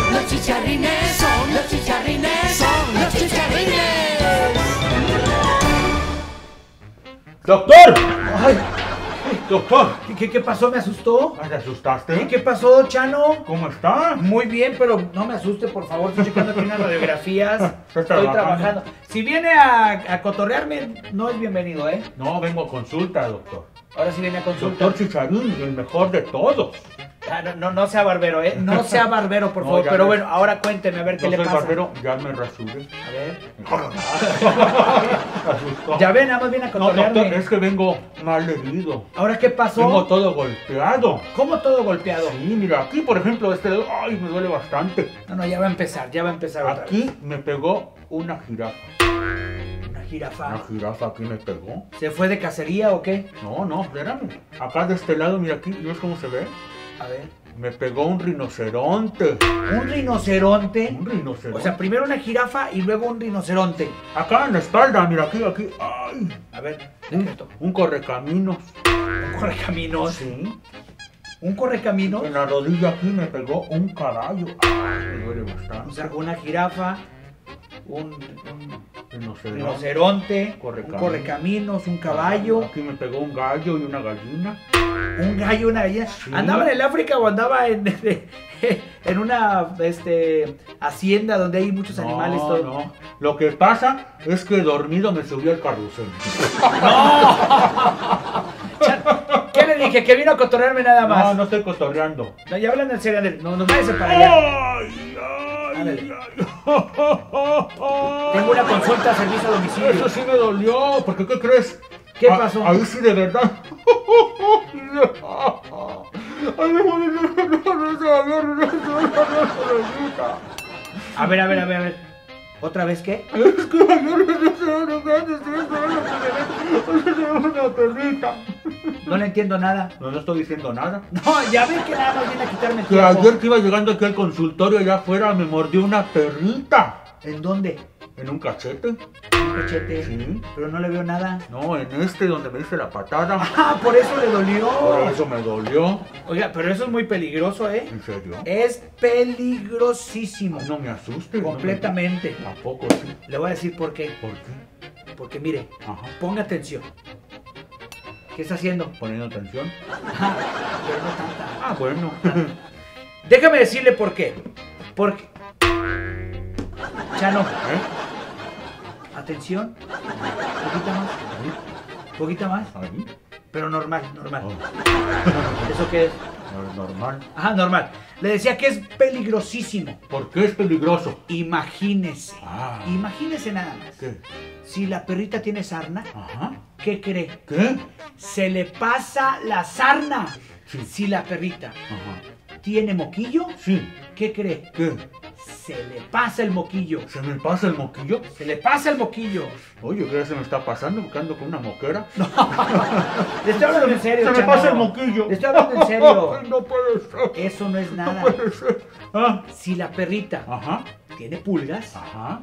los chicharrines, son los chicharrines, son los chicharrines. ¡Doctor! ¡Ay! ¡Doctor! ¿Qué pasó? ¿Me asustó? ¿Te asustaste? ¿Qué pasó, Chano? ¿Cómo está? Muy bien, pero no me asuste, por favor. Estoy checando aquí unas radiografías. Estoy trabajando. Si viene a cotorrearme, no es bienvenido, ¿eh? No, vengo a consulta, doctor. Ahora sí viene a consulta. Doctor Chicharín, el mejor de todos. Ah, no sea barbero, ¿eh? No sea barbero, por No, favor. ya Pero no. bueno, ahora cuénteme, a ver qué No le soy pasa. barbero, ya me rasuré. A ver. Asustó. Ya ven, nada más viene a No, cotorrearme. doctor, es que vengo mal herido. ¿Ahora qué pasó? Vengo todo golpeado. ¿Cómo todo golpeado? Sí, mira, aquí por ejemplo este dedo, ay, me duele bastante. No, ya va a empezar otra vez. Aquí me pegó una jirafa. Una jirafa. Una jirafa aquí me pegó. ¿Se fue de cacería o qué? No, espérame. Acá de este lado, mira aquí, ¿ves cómo se ve? A ver. Me pegó un rinoceronte. ¿Un rinoceronte? Un rinoceronte. O sea, primero una jirafa y luego un rinoceronte. Acá en la espalda, mira aquí. Ay. A ver, Un correcaminos. ¿Un correcaminos? Sí. ¿Un correcaminos? En la rodilla aquí me pegó un caballo. Ay, me duele bastante. O sea, una jirafa, un Rinoceronte. un correcaminos, un caballo, Aquí me pegó un gallo y una gallina. un gallo, una gallina. Sí. ¿Andaba en el África o andaba en una hacienda donde hay muchos animales? Todo? No. Lo que pasa es que dormido me subí al carrusel. ¿Qué le dije? Que vino a cotorrearme nada más. No estoy cotorreando. No, ya hablan en serio. No, nos váyase para allá. Ay. Ándale. Tengo una consulta a servicio a domicilio. Eso sí me dolió, porque ¿qué crees? ¿Qué pasó? Ahí sí de verdad. A ver. ¿Otra vez qué? Es que ayer una perrita. No le entiendo nada. No estoy diciendo nada. No, ya ven que nada más viene a quitarme el Que tiempo. ayer que iba llegando aquí al consultorio allá afuera me mordió una perrita. ¿En dónde? ¿En un cachete? Un cachete. Sí. Pero no le veo nada. No, en este donde me hice la patada. Ah, por eso le dolió. Por eso me dolió. Oiga, pero eso es muy peligroso, ¿eh? ¿En serio? Es peligrosísimo. No me asuste. Completamente. ¿A poco sí? Le voy a decir por qué. ¿Por qué? Porque mire, Ajá. ponga atención. ¿Qué está haciendo? Poniendo atención. Ajá, pero no tanta. Ah, bueno. Déjame decirle por qué. Porque... Chano, atención. Poquita más. Poquita más. Ahí. Pero normal. Oh. ¿Eso qué es? Normal. Ajá, normal. Le decía que es peligrosísimo. ¿Por qué es peligroso? Imagínese. Ah. Imagínese nada más. ¿Qué? Si la perrita tiene sarna, Ajá. ¿qué cree? ¿Qué? Se le pasa la sarna. Sí. Si la perrita Ajá. tiene moquillo, Sí. ¿qué cree? ¿Qué? Se le pasa el moquillo. ¿Se me pasa el moquillo? Se le pasa el moquillo. Oye, ¿qué se me está pasando? Porque ando con una moquera. Le estoy hablando en serio, Se me chavo. pasa el moquillo. Le estoy hablando en serio. Ay, no puede ser. Eso no es No nada. puede ser. Ah. Si la perrita Ajá. tiene pulgas, Ajá.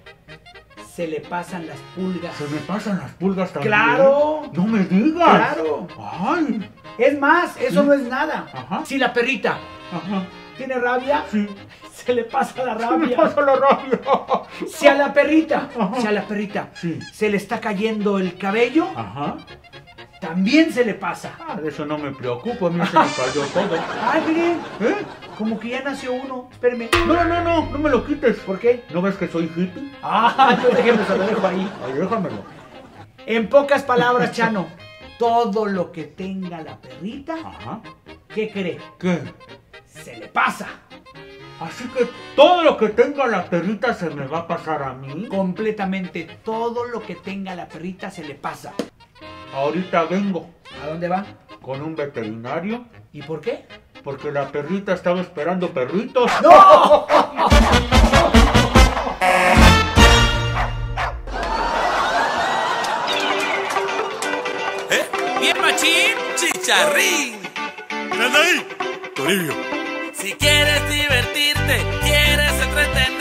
se le pasan las pulgas. Se me pasan las pulgas también. ¡Claro! No me digas. ¡Claro! Ay. Es más, eso ¿Sí? no es nada. Ajá. Si la perrita Ajá. tiene rabia, Sí. se le pasa la Se me rabia. pasa la rabia. Si a la perrita, Ajá. Sí. se le está cayendo el cabello, Ajá. también se le pasa. Ah, de eso no me preocupo, a mí se me cayó todo. Ay, miren, ¿Eh? como que ya nació uno. Espéreme. No me lo quites. ¿Por qué? ¿No ves que soy hippie? Ah, entonces déjeme, se lo dejo ahí. Ay, déjamelo. En pocas palabras, Chano, todo lo que tenga la perrita, Ajá. ¿qué cree? ¿Qué? Se le pasa. Así que todo lo que tenga la perrita se me va a pasar a mí. Completamente todo lo que tenga la perrita se le pasa. Ahorita vengo ¿A dónde va? con un veterinario ¿Y por qué? porque la perrita estaba esperando perritos. ¡No! Bien machín, chicharrín. ¡Ven ahí, Toribio! Si quieres divertirte, quieres entretener.